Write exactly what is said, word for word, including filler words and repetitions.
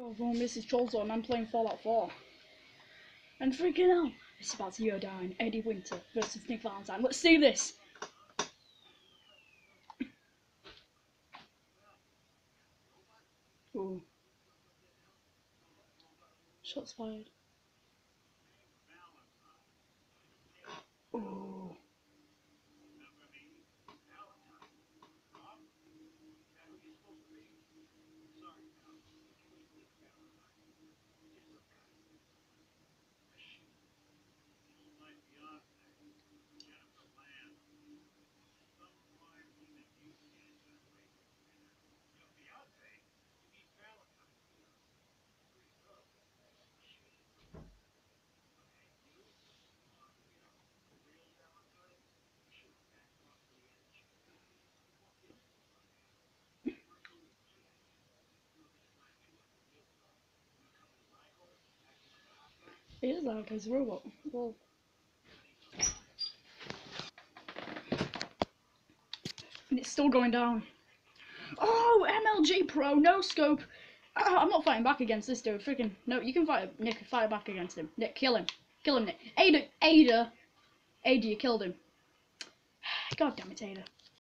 Oh, everyone, this is Trollzone and I'm playing Fallout four. And freaking hell, it's about to go down. Eddie Winter versus Nick Valentine. Let's do this! Ooh. Shots fired. Ooh. It is like it's a robot. Whoa. And it's still going down. Oh, M L G Pro, no scope. Ah, I'm not fighting back against this dude. Freaking no, you can fight Nick. Fight back against him. Nick, kill him. Kill him, Nick. Ada, Ada, Ada, you killed him. God damn it, Ada.